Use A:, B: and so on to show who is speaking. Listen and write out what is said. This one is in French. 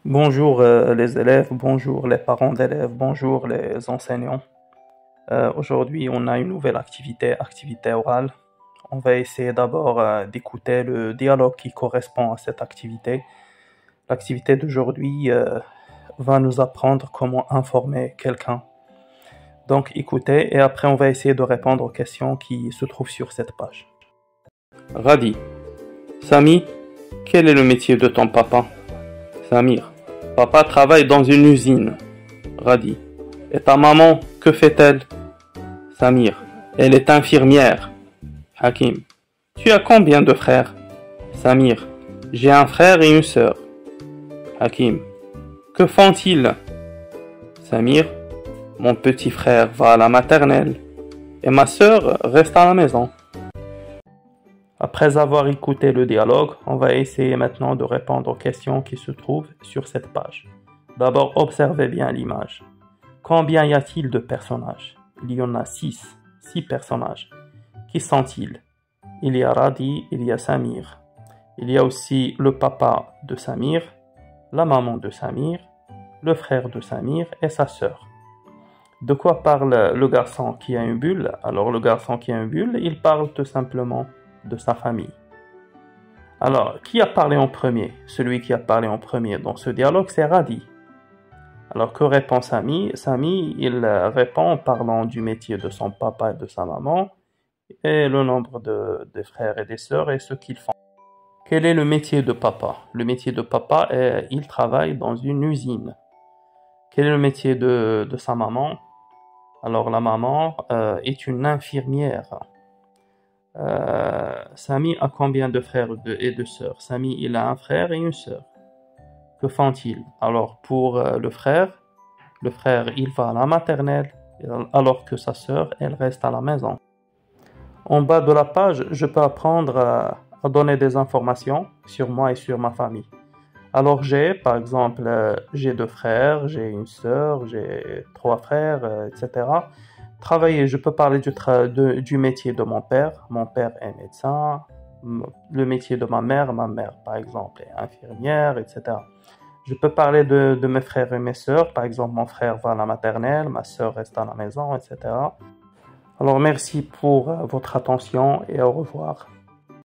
A: Bonjour les élèves, bonjour les parents d'élèves, bonjour les enseignants. Aujourd'hui, on a une nouvelle activité orale. On va essayer d'abord d'écouter le dialogue qui correspond à cette activité. L'activité d'aujourd'hui va nous apprendre comment informer quelqu'un. Donc écoutez et après on va essayer de répondre aux questions qui se trouvent sur cette page. Radi, Sami, quel est le métier de ton papa? Samir, papa travaille dans une usine. Radi, et ta maman, que fait-elle? Samir, elle est infirmière. Hakim, tu as combien de frères? Samir, j'ai un frère et une sœur. Hakim, que font-ils? Samir, mon petit frère va à la maternelle et ma sœur reste à la maison. Après avoir écouté le dialogue, on va essayer maintenant de répondre aux questions qui se trouvent sur cette page. D'abord, observez bien l'image. Combien y a-t-il de personnages? Il y en a 6 personnages. Qui sont-ils? Il y a Radi, il y a Samir. Il y a aussi le papa de Samir, la maman de Samir, le frère de Samir et sa sœur. De quoi parle le garçon qui a une bulle? Alors le garçon qui a une bulle, il parle tout simplement de sa famille. Alors, qui a parlé en premier? Celui qui a parlé en premier dans ce dialogue, c'est Radi. Alors, que répond Sami? Sami, il répond en parlant du métier de son papa et de sa maman, et le nombre de frères et des sœurs et ce qu'ils font. Quel est le métier de papa? Le métier de papa, il travaille dans une usine. Quel est le métier de sa maman? Alors, la maman est une infirmière. Sami a combien de frères et de sœurs? Sami, il a un frère et une sœur. Que font-ils? Alors, pour le frère, il va à la maternelle, alors que sa sœur, elle reste à la maison. En bas de la page, je peux apprendre à donner des informations sur moi et sur ma famille. Alors, par exemple, j'ai 2 frères, j'ai une sœur, j'ai 3 frères, etc. Travailler, je peux parler du métier de mon père. Mon père est médecin. Le métier de ma mère par exemple est infirmière, etc. Je peux parler de mes frères et mes sœurs. Par exemple, mon frère va à la maternelle, ma sœur reste à la maison, etc. Alors merci pour votre attention et au revoir.